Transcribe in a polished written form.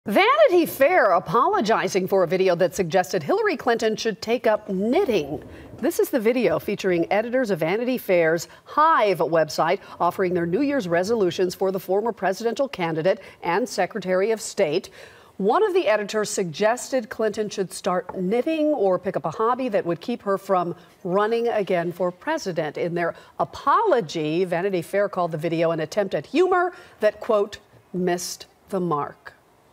Vanity Fair apologizing for a video that suggested Hillary Clinton should take up knitting. This is the video featuring editors of Vanity Fair's Hive website offering their New Year's resolutions for the former presidential candidate and Secretary of State. One of the editors suggested Clinton should start knitting or pick up a hobby that would keep her from running again for president. In their apology, Vanity Fair called the video an attempt at humor that, quote, missed the mark.